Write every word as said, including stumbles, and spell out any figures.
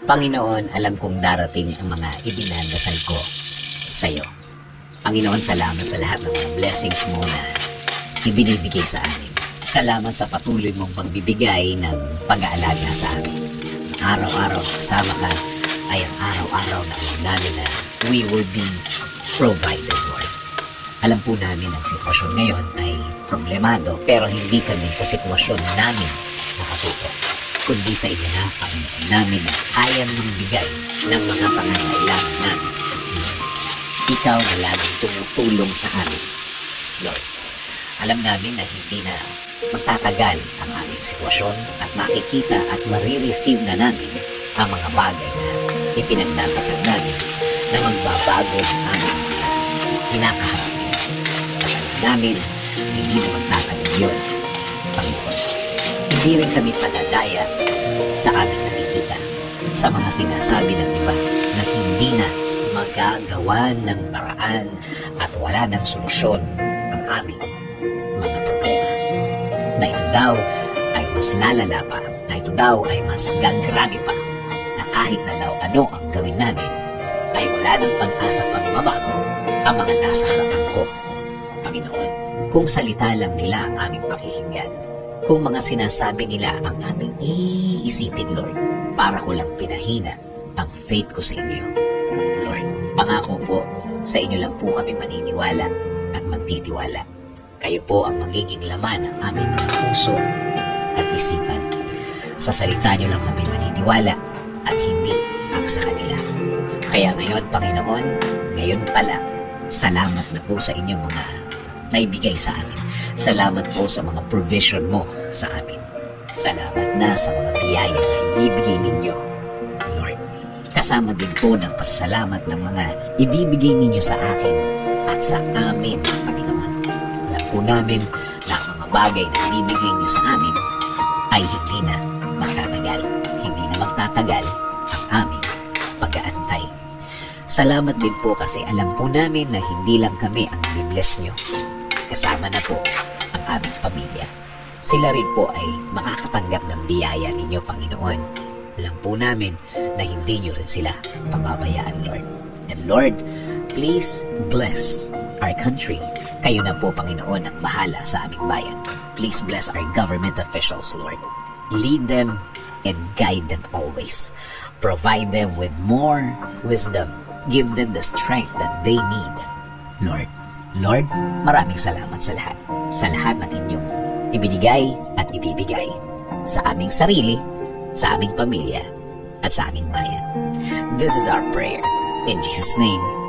Panginoon, alam kong darating ang mga idinadasal ko sa iyo. Panginoon, salamat sa lahat ng mga blessings mo na ibinibigay sa amin. Salamat sa patuloy mong pagbibigay ng pag-aalaga sa amin. Araw-araw na kasama ka ay ang araw-araw na alam namin na we will be provided, Lord. Alam po namin ang sitwasyon ngayon ay problemado, pero hindi kami sa sitwasyon namin nakatuto, kundi sa inyo na, Panginoon namin, na kaya magbigay ng mga pangangailangan namin, Lord. Ikaw na laging tumutulong sa amin, Lord. Alam namin na hindi na magtatagal ang aming sitwasyon at makikita at marireceive na namin ang mga bagay na ipinagdadasal namin na magbabago ng aming mga kinakaharap. At alam namin, hindi na magtatagal yun, Panginoon. Hindi rin kami padadaya sa aming nakikita, sa mga sinasabi ng iba na hindi na magagawa ng paraan at wala ng solusyon ang aming mga problema. Na ito daw ay mas lalala pa, na ito daw ay mas gagrabe pa, na kahit na daw ano ang gawin namin, ay wala ng pag-asa pang mabago ang mga nasa harapan ko, Panginoon. Kung salita lang nila ang aming pakikinggan, kung mga sinasabi nila ang aming iisipin, Lord, para ko lang pinahina ang faith ko sa inyo, Lord. Pangako po, sa inyo lang po kami maniniwala at magtitiwala. Kayo po ang magiging laman ng aming mga puso at isipan. Sa salita niyo lang kami maniniwala at hindi ang sa kanila. Kaya ngayon, Panginoon, ngayon pala, salamat na po sa inyong mga naibigay sa amin. Salamat po sa mga provision mo sa amin. Salamat na sa mga biyaya na ibibigay ninyo, Lord. Kasama din po ng pasasalamat ng mga ibibigay ninyo sa akin at sa amin, Panginoon. Alam po namin na ang mga bagay na ibibigay niyo sa amin ay hindi na magtatagal. Hindi na magtatagal ang aming pag-aantay. Salamat din po kasi alam po namin na hindi lang kami ang i-bless nyo. Kasama na po ang aming pamilya. Sila rin po ay makakatanggap ng biyaya ninyo, Panginoon. Alam po namin na hindi nyo rin sila pababayaan, Lord. And Lord, please bless our country. Kayo na po, Panginoon, ang bahala sa aming bayan. Please bless our government officials, Lord. Lead them and guide them always. Provide them with more wisdom. Give them the strength that they need, Lord. Lord, maraming salamat sa lahat. Sa lahat ng inyong ibinigay at ibibigay sa aming sarili, sa aming pamilya, at sa aming bayan. This is our prayer. In Jesus' name,